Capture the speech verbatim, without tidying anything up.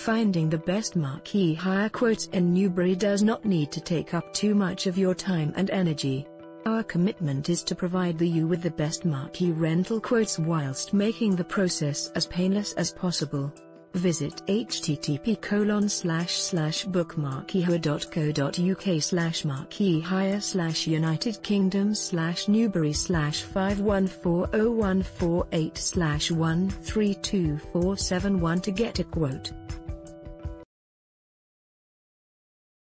Finding the best Marquee hire quotes in Newbury does not need to take up too much of your time and energy. Our commitment is to provide you with the best Marquee rental quotes whilst making the process as painless as possible. Visit http colon slash slash bookmarquee dot co dot uk slash marquee hire slash United Kingdom slash Newbury slash five one four zero one four eight slash one three two four seven one to get a quote.